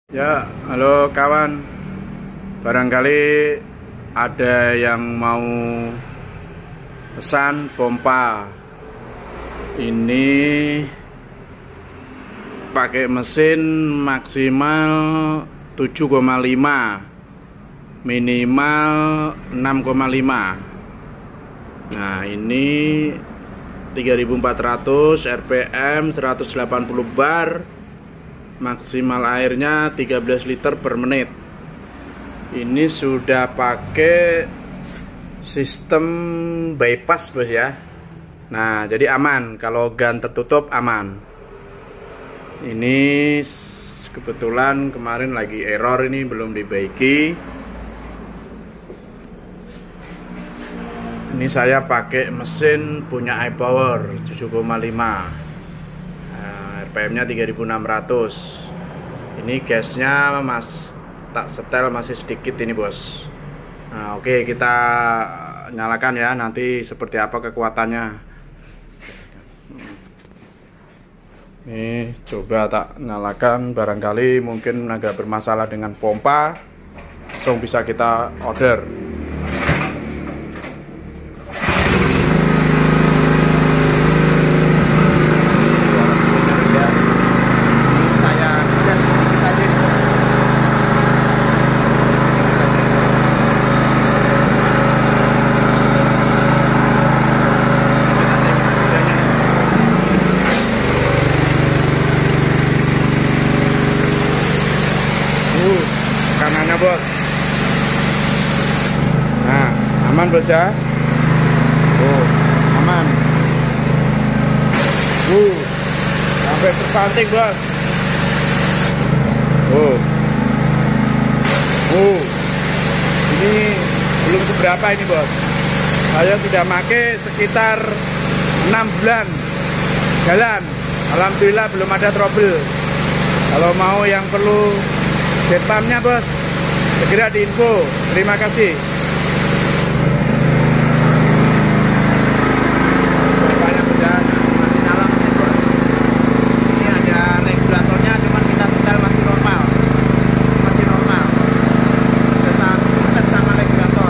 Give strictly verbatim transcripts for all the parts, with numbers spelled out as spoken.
Ya, halo kawan. Barangkali ada yang mau pesan pompa. Ini pakai mesin maksimal tujuh koma lima, minimal enam koma lima. Nah, ini tiga ribu empat ratus R P M, seratus delapan puluh bar. Maksimal airnya tiga belas liter per menit. Ini sudah pakai sistem bypass bos ya. Nah, jadi aman. Kalau gan tertutup aman. Ini kebetulan kemarin lagi error, ini belum dibaiki. Ini saya pakai mesin punya iPower tujuh koma lima. R P M nya tiga ribu enam ratus. Ini gasnya mas tak setel, masih sedikit ini bos. Nah oke, okay, kita nyalakan ya, nanti seperti apa kekuatannya. Ini coba tak nyalakan, barangkali mungkin agak bermasalah dengan pompa, langsung bisa kita order. Kanannya bos. Nah, aman bos ya. Oh, aman. Uh, sampai terpanting bos. Oh, oh, ini belum seberapa ini bos. Saya sudah pakai sekitar enam bulan jalan. Alhamdulillah belum ada trouble. Kalau mau yang perlu jet pumpnya bos, segera diinfo. Terima kasih. Pompanya sudah masih nyala mesin bos. Ini ada regulatornya, cuman kita setel masih normal, masih normal. Sudah sangat sukses sama regulator.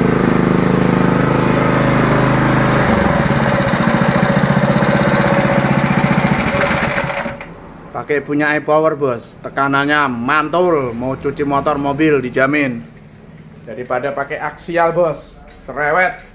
Pakai punya iPower bos, tekanannya mantul, mau cuci motor mobil dijamin. Daripada pakai aksial bos, cerewet.